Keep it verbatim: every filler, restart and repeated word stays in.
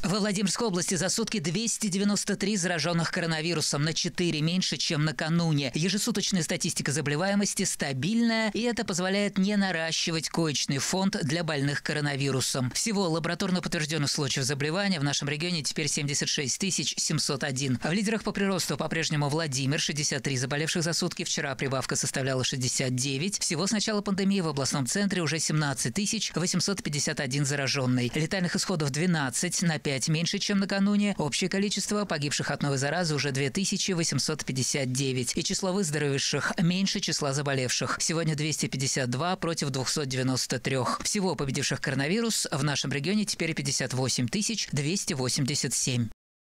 Во Владимирской области за сутки двести девяносто три зараженных коронавирусом, на четыре меньше, чем накануне. Ежесуточная статистика заболеваемости стабильная, и это позволяет не наращивать коечный фонд для больных коронавирусом. Всего лабораторно подтвержденных случаев заболевания в нашем регионе теперь семьдесят шесть тысяч семьсот один. В лидерах по приросту по-прежнему Владимир, шестьдесят три заболевших за сутки. Вчера прибавка составляла шестьдесят девять. Всего с начала пандемии в областном центре уже семнадцать тысяч восемьсот пятьдесят один зараженный. Летальных исходов двенадцать, на пять меньше, чем накануне. Общее количество погибших от новой заразы уже две тысячи восемьсот пятьдесят девять. И число выздоровевших меньше числа заболевших. Сегодня двести пятьдесят два против двухсот девяноста трёх. Всего победивших коронавирус в нашем регионе теперь пятьдесят восемь тысяч двести восемьдесят семь.